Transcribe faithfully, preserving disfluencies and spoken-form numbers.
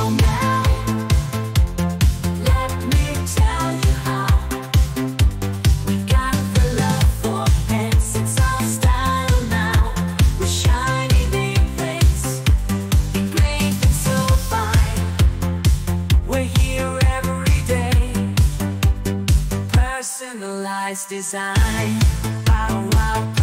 Well, now let me tell you how we got the love for pets. It's our style now, with shiny nameplates, engraved and so fine. We're here every day, personalized design. Wow, wow.